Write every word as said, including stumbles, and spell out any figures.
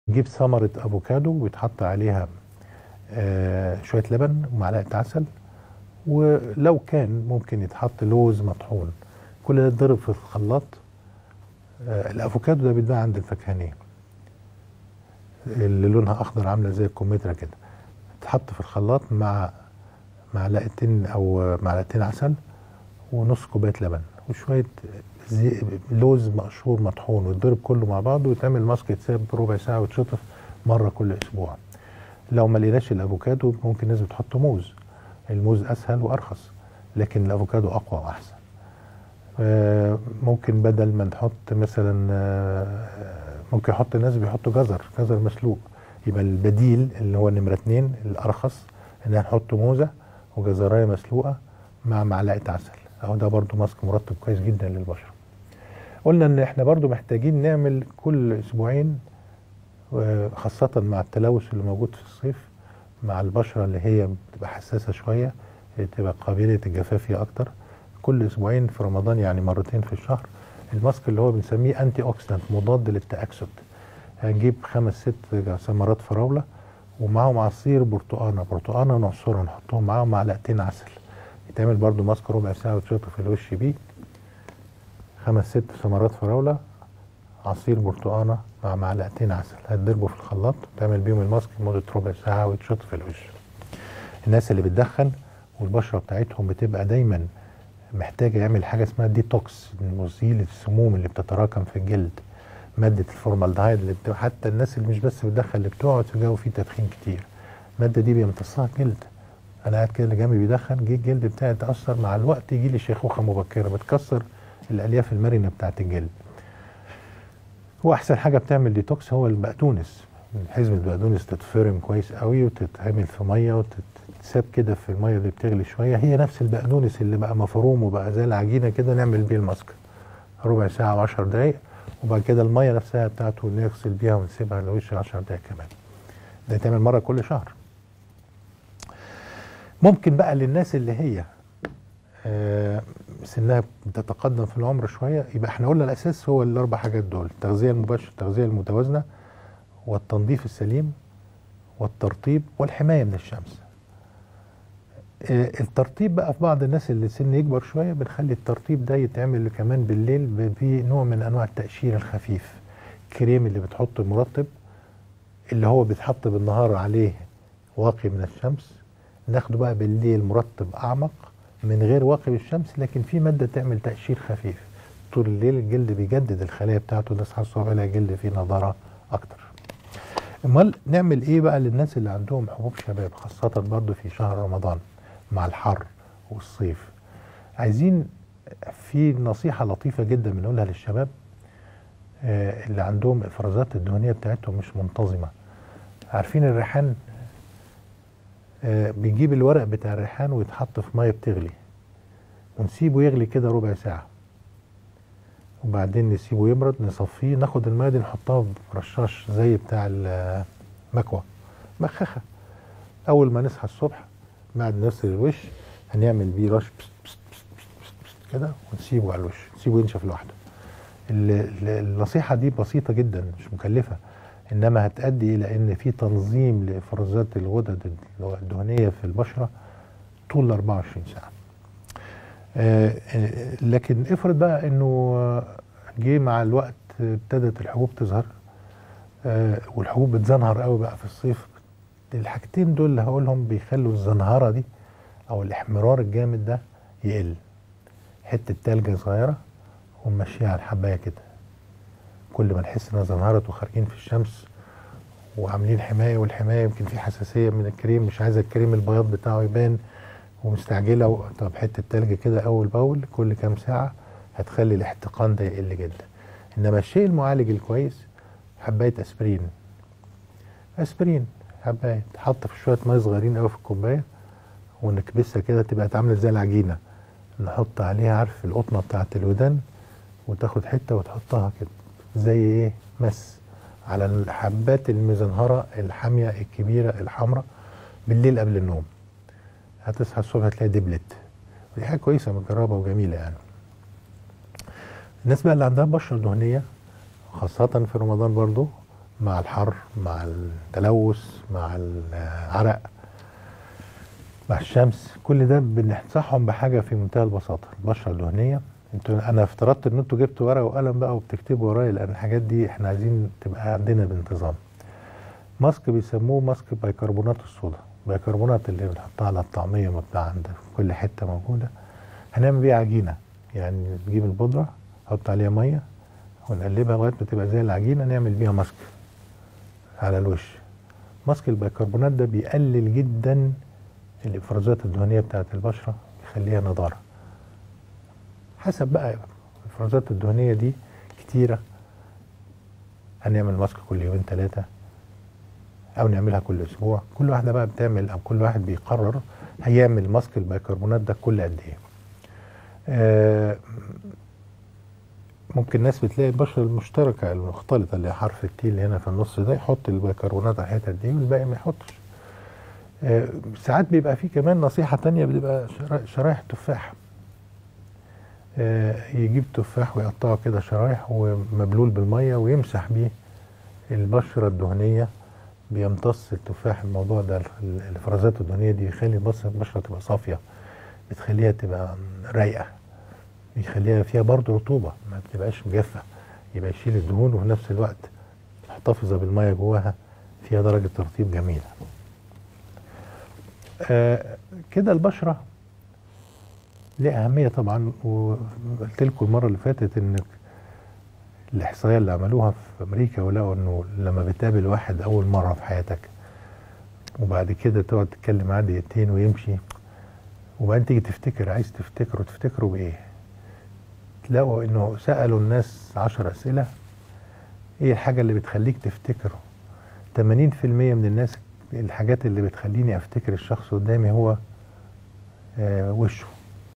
نجيب ثمرة افوكادو ويتحط عليها آه شوية لبن ومعلقة عسل، ولو كان ممكن يتحط لوز مطحون. كل ده يتضرب في الخلاط. آه الافوكادو ده بيتباع عند الفكهانية اللي لونها اخضر عامله زي الكمثرى كده، تتحط في الخلاط مع معلقتين او معلقتين عسل ونص كوبايه لبن وشويه زي لوز مقشور مطحون، ويتضرب كله مع بعضه ويتعمل ماسك، يتساب ربع ساعه ويتشطف مره كل اسبوع. لو ما لقيناش الافوكادو ممكن الناس بتحط موز، الموز اسهل وارخص لكن الافوكادو اقوى واحسن. ممكن بدل ما نحط مثلا، ممكن يحط الناس بيحطوا جزر جزر مسلوق، يبقى البديل اللي هو نمره اتنين الارخص ان نحط موزه وجزرايه مسلوقه مع معلقه عسل، اهو ده برضو ماسك مرطب كويس جدا للبشره. قلنا ان احنا برضو محتاجين نعمل كل اسبوعين، خاصه مع التلوث اللي موجود في الصيف مع البشره اللي هي بتبقى حساسه شويه، تبقى قابله الجفاف فيها اكتر. كل اسبوعين في رمضان يعني مرتين في الشهر الماسك اللي هو بنسميه انتي اوكسيدانت مضاد للتاكسد. هنجيب خمس ست ثمرات فراوله ومعاهم عصير برتقانه برتقانه نعصرها نحطهم معاهم معلقتين عسل، يتعمل برضو ماسك ربع ساعه وتشطف في الوش بيه. خمس ست ثمرات فراوله عصير برتقانه مع معلقتين عسل هتضربوا في الخلاط وتعمل بيهم الماسك لمده ربع ساعه وتشطف في الوش. الناس اللي بتدخن والبشره بتاعتهم بتبقى دايما محتاجه يعمل حاجه اسمها ديتوكس، مزيل السموم اللي بتتراكم في الجلد، ماده الفورمالدهايد اللي بتبقى حتى الناس اللي مش بس بتدخن اللي بتقعد في جو فيه تدخين كتير، الماده دي بيمتصها الجلد. انا قاعد كده اللي جنبي بيدخن، جه الجلد بتاعي اتاثر، مع الوقت يجي لي شيخوخه مبكره بتكسر الالياف المرنه بتاعت الجلد. واحسن حاجه بتعمل ديتوكس هو البقدونس، حزمه البقدونس تتفرم كويس قوي وتتعمل في ميه وتتساب كده في الميه اللي بتغلي شويه، هي نفس البقدونس اللي بقى مفروم وبقى زي العجينه كده، نعمل بيه الماسك ربع ساعه وعشر دقايق، وبعد كده الميه نفسها بتاعته نغسل بيها ونسيبها لوش عشر دقايق كمان. ده يتعمل مره كل شهر. ممكن بقى للناس اللي هي آه سنها بتتقدم في العمر شويه، يبقى احنا قلنا الاساس هو الاربع حاجات دول: التغذيه المباشره، التغذيه المتوازنه، والتنظيف السليم، والترطيب، والحمايه من الشمس. آه الترطيب بقى في بعض الناس اللي سن يكبر شويه بنخلي الترطيب ده يتعمل كمان بالليل بنوع من انواع التقشير الخفيف. كريم اللي بتحط مرطب اللي هو بيتحط بالنهار عليه واقي من الشمس، ناخده بقى بالليل مرطب اعمق من غير واقي بالشمس لكن في ماده تعمل تقشير خفيف. طول الليل الجلد بيجدد الخلايا بتاعته، نصحى الصبح يلاقي الجلد فيه نضاره اكتر. امال نعمل ايه بقى للناس اللي عندهم حبوب شباب، خاصه برضو في شهر رمضان مع الحر والصيف؟ عايزين في نصيحه لطيفه جدا بنقولها للشباب آه اللي عندهم افرازات الدهنيه بتاعتهم مش منتظمه. عارفين الريحان؟ آه بنجيب الورق بتاع الريحان ويتحط في ميه بتغلي ونسيبه يغلي كده ربع ساعه، وبعدين نسيبه يبرد نصفيه، ناخد الميه دي نحطها في رشاش زي بتاع المكوى بخاخه. اول ما نصحى الصبح بعد نغسل الوش هنعمل بيه رش بس بس بس بس بس كده ونسيبه على الوش، نسيبه ينشف لوحده. النصيحه دي بسيطه جدا مش مكلفه، انما هتؤدي الى ان في تنظيم لافرازات الغدد الدهنيه في البشره طول أربعة وعشرين ساعه. آه لكن افرض بقى انه جه مع الوقت ابتدت الحبوب تظهر آه والحبوب بتزنهر قوي بقى في الصيف، الحاجتين دول اللي هقولهم بيخلوا الزنهره دي او الاحمرار الجامد ده يقل. حته تلجه صغيره ونمشيها على الحبايه كده، كل ما نحس انها زنهرت وخارجين في الشمس وعاملين حمايه، والحمايه يمكن في حساسيه من الكريم مش عايزه الكريم البياض بتاعه يبان ومستعجله، طب حته تلج كده اول باول كل كام ساعه هتخلي الاحتقان ده يقل جدا. انما الشيء المعالج الكويس حبايه اسبرين. اسبرين حبايه تحط في شويه ميه صغيرين قوي في الكوبايه ونكبسها كده تبقى عامله زي العجينه، نحط عليها عارف القطنه بتاعت الودان وتاخد حته وتحطها كده زي ايه مس على الحبات المزنهره الحاميه الكبيره الحمراء بالليل قبل النوم، هتصحى الصبح هتلاقي دبلت، ودي حاجه كويسه مجربه وجميله يعني. الناس بقى اللي عندها بشره دهنيه خاصه في رمضان برضو مع الحر، مع التلوث، مع العرق، مع الشمس. كل ده بننصحهم بحاجه في منتهى البساطه، البشره الدهنيه. انتوا انا افترضت ان انتوا جبتوا ورقه وقلم بقى وبتكتبوا ورايا، لان الحاجات دي احنا عايزين تبقى عندنا بانتظام. ماسك بيسموه ماسك بيكربونات الصودا، بيكربونات اللي بنحطها على الطعميه وبتاع عند كل حته موجوده. هنعمل بيها عجينه، يعني نجيب البودره نحط عليها ميه ونقلبها لغايه ما تبقى زي العجينه، نعمل بيها ماسك على الوش. ماسك البيكربونات ده بيقلل جدا الافرازات الدهنيه بتاعت البشره، يخليها نضاره. حسب بقى الافرازات الدهنيه دي كتيره، هنعمل ماسك كل يومين ثلاثه او نعملها كل اسبوع. كل واحده بقى بتعمل، او كل واحد بيقرر هيعمل ماسك البيكربونات ده كل قد ايه. آه ممكن ناس بتلاقي البشره المشتركه المختلطه اللي حرف التي اللي هنا في النص ده يحط البيكربونات على الحته دي والباقي ما يحطش. آه ساعات بيبقى فيه كمان نصيحه تانية، بتبقى شرايح تفاح. آه يجيب تفاح ويقطعه كده شرايح ومبلول بالميه ويمسح بيه البشره الدهنيه، بيمتص التفاح الموضوع ده الافرازات الدهنيه دي، يخلي البشره تبقى صافيه، بتخليها تبقى رايقه، يخليها فيها برضه رطوبه ما بتبقاش مجفه، يبقى يشيل الدهون وفي نفس الوقت محتفظه بالميه جواها، فيها درجه ترطيب جميله. آه كده البشره ليها اهميه طبعا. وقلت لكم المره اللي فاتت ان الاحصائيه اللي عملوها في امريكا ولقوا انه لما بتقابل واحد اول مره في حياتك وبعد كده تقعد تتكلم معاه دقيقتين ويمشي، وبعدين تيجي تفتكر، عايز تفتكره تفتكره بايه؟ تلاقوا انه سالوا الناس عشر اسئله، ايه الحاجه اللي بتخليك تفتكره؟ ثمانين في المية من الناس الحاجات اللي بتخليني افتكر الشخص قدامي هو آه وشه.